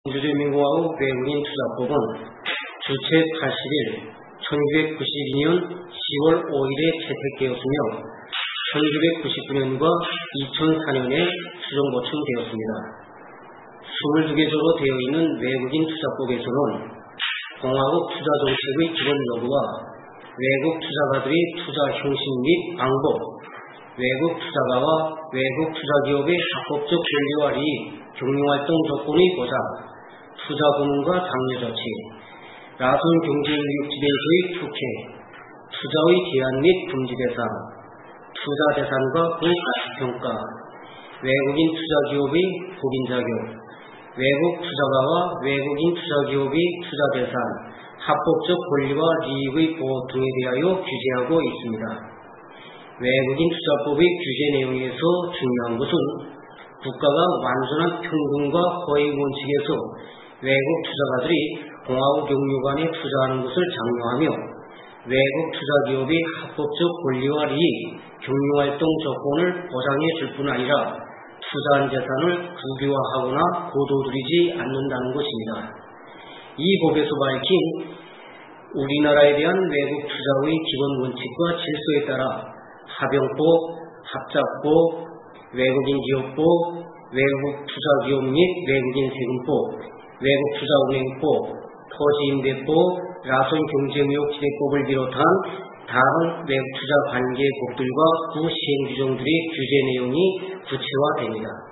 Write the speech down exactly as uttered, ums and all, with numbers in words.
민주주의민주공화국 외국인 투자법은 주체 팔십 일 천구백구십이 년 시월 오일에 채택되었으며 천구백구십구 년과 이천사 년에 수정 보충되었습니다. 이십이 개 조로 되어 있는 외국인 투자법에서는 공화국 투자 정책의 기본 요구와 외국 투자가들의 투자 형식 및 방법, 외국 투자가와 외국 투자기업의 합법적 권리와 이익, 경영활동 조건의 보장, 투자금융과 장려조치, 라선 경제인력지배에서의 특혜, 투자의 제한 및 금지 대상, 투자대산과 그 가치평가, 외국인 투자기업의 법인자격, 외국 투자가와 외국인 투자기업의 투자대산, 합법적 권리와 이익의 보호 등에 대하여 규제하고 있습니다. 외국인 투자법의 규제 내용에서 중요한 것은 국가가 완전한 평등과 허위 원칙에서 외국 투자가들이 공화국 영유관에 투자하는 것을 장려하며 외국 투자기업의 합법적 권리와 이익, 경영활동 조건을 보장해 줄 뿐 아니라 투자한 재산을 국유화하거나 고도들이지 않는다는 것입니다. 이 법에서 밝힌 우리나라에 대한 외국 투자의 기본 원칙과 질서에 따라 합병법, 합작법, 외국인 기업법, 외국 투자기업 및 외국인 세금법, 외국 투자은행법, 토지임대법, 라선 경제무역지대법을 비롯한 다른 외국 투자 관계법들과 그 시행 규정들의 규제 내용이 구체화됩니다.